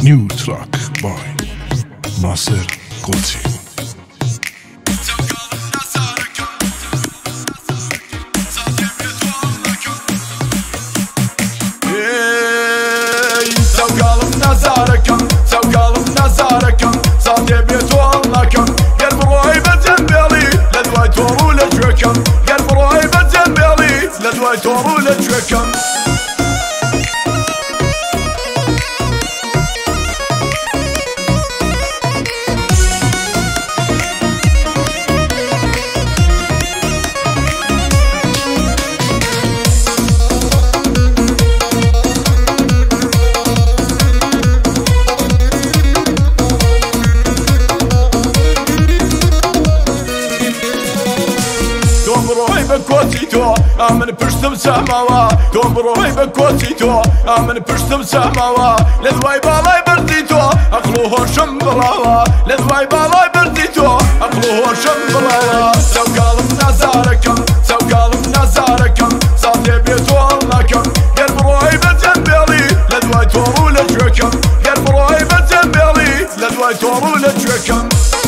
New track by Nasser Koci. سوقالم نزاركم سوقالم نزاركم صادي بيتوالكم قلب روي بجنبلي لدواي تورو لجوكم قلب روي بجنبلي لدواي تورو لجوكم بكوتي تو من پشتم سماوا توم بروی بکوتی تو من پشتم سماوا لذوای بالای بردی تو عقلو هوشم بلاوا لذوای بالای بردی تو عقلو هوشم بلاوا سوقالم نزاركم سوقالم نزاركم صادي بيتوالكم قلب روي بجنبلي لذوای تورو لجوكم قلب روي بجنبلي لذوای تورو لجوكم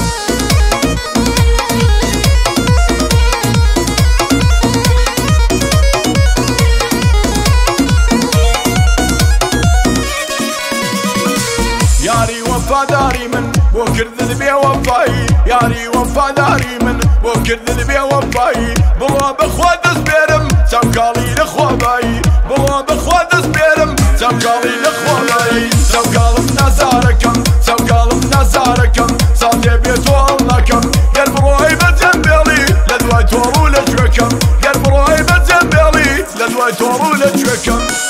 ياري وفاداري من وكرد ذبي وفاي ياري وفاداري من وكرد ذبي وفاي بوا بخواد سبيرم سوقالي لخواباي بوا بخواد سبيرم سوقالي لخواباي سوقالم نزاركم سوقالم نزاركم صادي بيتوالكم قلب روي بجنبلي لدواي تورو لجوكم قلب روي بجنبلي لدواي تورو لجوكم